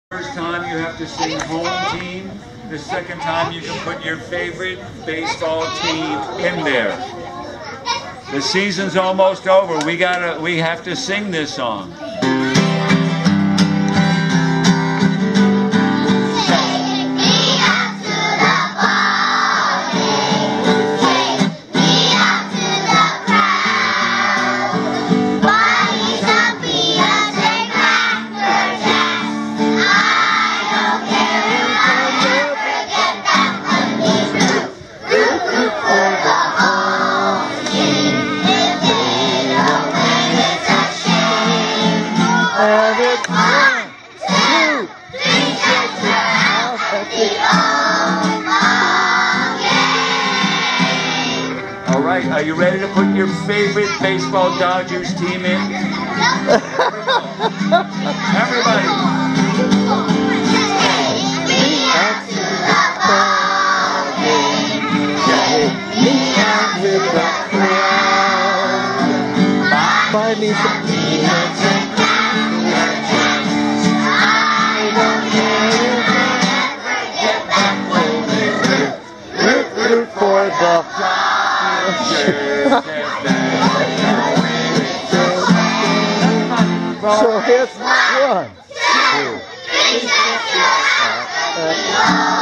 First time you have to sing home team. The second time you can put your favorite baseball team in there. The season's almost over. We have to sing this song. All right, are you ready to put your favorite baseball Dodgers team in? Everybody. Buy me some peanuts and crackers. I don't care if I never get back when we're root for the So here's 1, 2, 3,